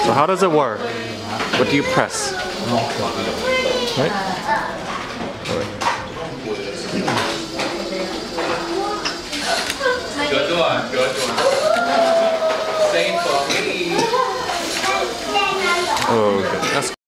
So how does it work? What do you press? Right? Good one, good one. Same for me. Oh, okay. That's